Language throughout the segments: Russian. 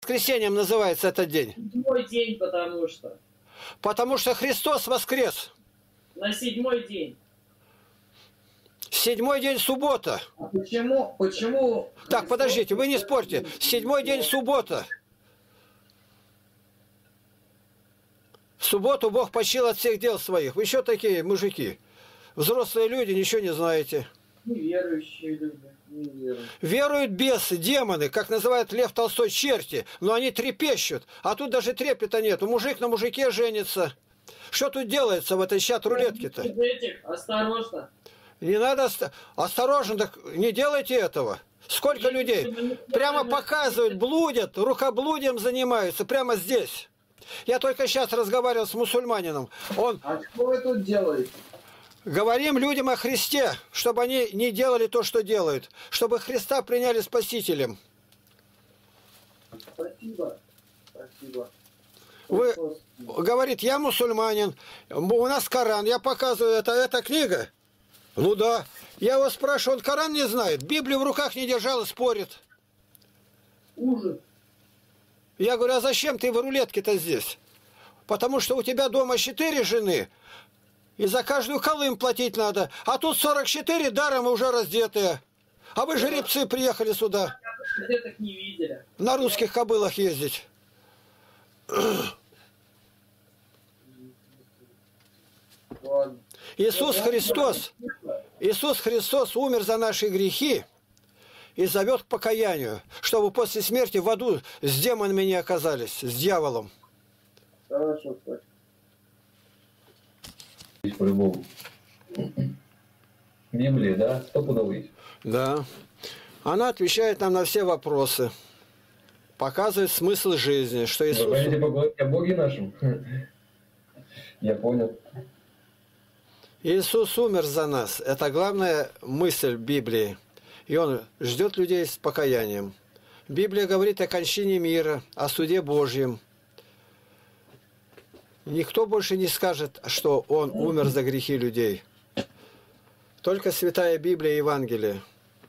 воскресеньем называется этот день? Седьмой день, потому что. Потому что Христос воскрес. На седьмой день. Седьмой день суббота. А почему? Так, подождите, вы не спорьте. Седьмой день суббота. В субботу Бог почил от всех дел своих. Вы еще такие мужики. Взрослые люди, ничего не знаете. Неверующие люди. Веруют бесы, демоны, как называют Лев Толстой, черти. Но они трепещут. А тут даже трепета нет. Мужик на мужике женится. Что тут делается в этой чат-рулетке-то? Осторожно. Не надо... Осторожно, так не делайте этого. Сколько людей прямо показывают, блудят, рукоблудием занимаются, прямо здесь. Я только сейчас разговаривал с мусульманином. А что вы тут делаете? Говорим людям о Христе, чтобы они не делали то, что делают. Чтобы Христа приняли Спасителем. Спасибо. Спасибо. Вы, говорит, я мусульманин, у нас Коран, я показываю, это книга. Ну да. Я его спрашиваю, он Коран не знает, Библию в руках не держал и спорит. Ужас. Я говорю, а зачем ты в рулетке-то здесь? Потому что у тебя дома 4 жены, и за каждую колым платить надо. А тут 44 даром и уже раздетые. А вы жеребцы приехали сюда. Где-то не видели. На русских кобылах ездить. Иисус Христос умер за наши грехи и зовет к покаянию, чтобы после смерти в аду с демонами не оказались, с дьяволом. Хорошо, спасибо. По-любому. Библия, да? Стопудово есть. Да. Она отвечает нам на все вопросы. Показывает смысл жизни, что Иисус... Вы хотите поговорить о Боге нашем? Я понял. Иисус умер за нас. Это главная мысль Библии. И Он ждет людей с покаянием. Библия говорит о кончине мира, о суде Божьем. Никто больше не скажет, что Он умер за грехи людей. Только Святая Библия и Евангелие.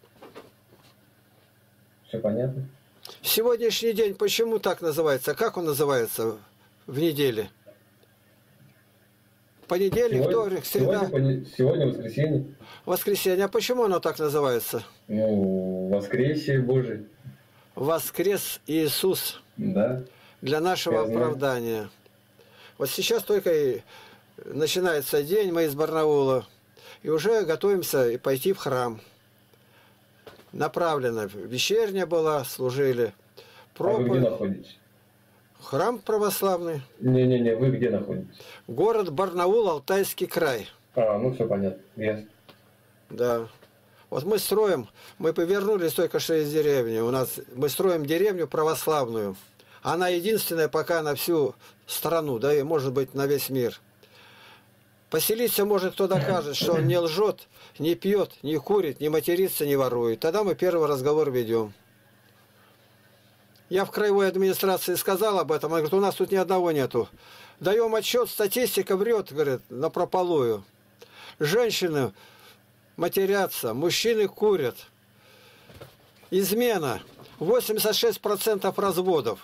Все понятно? Сегодняшний день почему так называется? Как он называется в неделе? Понедельник, вторник, среда. Сегодня воскресенье. Воскресенье. А почему оно так называется? Ну, воскресие Божие. Воскрес Иисус. Да. Для нашего оправдания. Вот сейчас только и начинается день, мы из Барнаула, и уже готовимся пойти в храм. Направлено. Вечерня была, служили. Проповедь. А вы где находитесь? Храм православный. Не-не-не, вы где находитесь? Город Барнаул, Алтайский край. А, ну все понятно, ясно. Да. Вот мы строим, мы повернулись только что из деревни. Мы строим деревню православную. Она единственная пока на всю страну, да и может быть на весь мир. Поселиться может, кто докажет, что он не лжет, не пьет, не курит, не матерится, не ворует. Тогда мы первый разговор ведем. Я в краевой администрации сказал об этом. Она говорит, у нас тут ни одного нету. Даем отчет, статистика врет, говорит, напропалую. Женщины матерятся, мужчины курят. Измена. 86% разводов.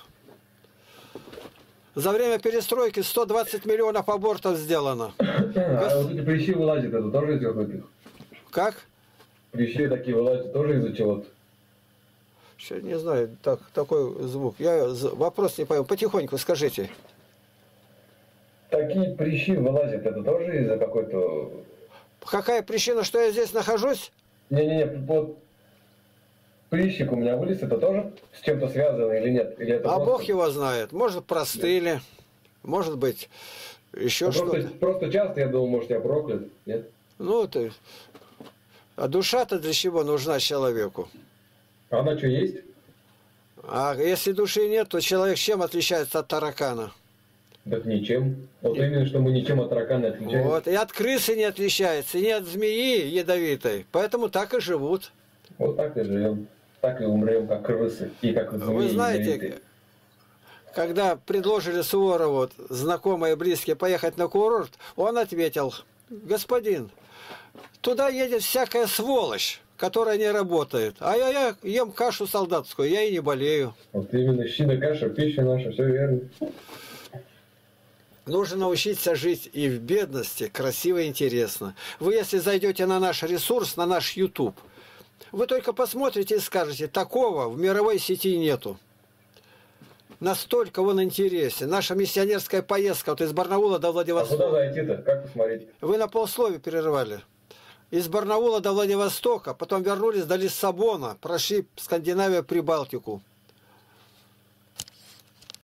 За время перестройки 120 миллионов абортов сделано. А вот эти прыщи вылазят, это тоже из-за каких? Как? Прыщи такие вылазят тоже из-за чего-то? Сейчас не знаю, такой звук. Я вопрос не пойму. Потихоньку скажите. Такие прыщи вылазят, это тоже из-за какой-то... Какая причина, что я здесь нахожусь? Не-не-не, вот прыщик у меня вылез, это тоже с чем-то связано или нет? Или это А просто... Бог его знает. Может, простыли, может быть, еще что-то. Просто часто, я думал, может, я проклят, нет? Ну, ты... А душа-то для чего нужна человеку? А она что, есть? А если души нет, то человек чем отличается от таракана? Так ничем. Вот именно, что мы ничем от таракана отличаемся. Вот, и от крысы не отличается, и не от змеи ядовитой. Поэтому так и живут. Вот так и живем. Так и умрем, как крысы. И как змеи. Вы знаете, ядовитые. когда предложили Суворову, знакомые и близкие, поехать на курорт, он ответил, господин, туда едет всякая сволочь, которая не работает. А я ем кашу солдатскую, я и не болею. Вот именно щи да каша, пища наша, все верно. Нужно научиться жить и в бедности, красиво и интересно. Вы, если зайдете на наш ресурс, на наш YouTube, вы только посмотрите и скажете, такого в мировой сети нету. Настолько он интересен. Наша миссионерская поездка вот из Барнаула до А Владивостока. куда зайти-то? Как посмотреть? Вы на полусловие перерывали. Из Барнаула до Владивостока, потом вернулись до Лиссабона, прошли Скандинавию, Прибалтику.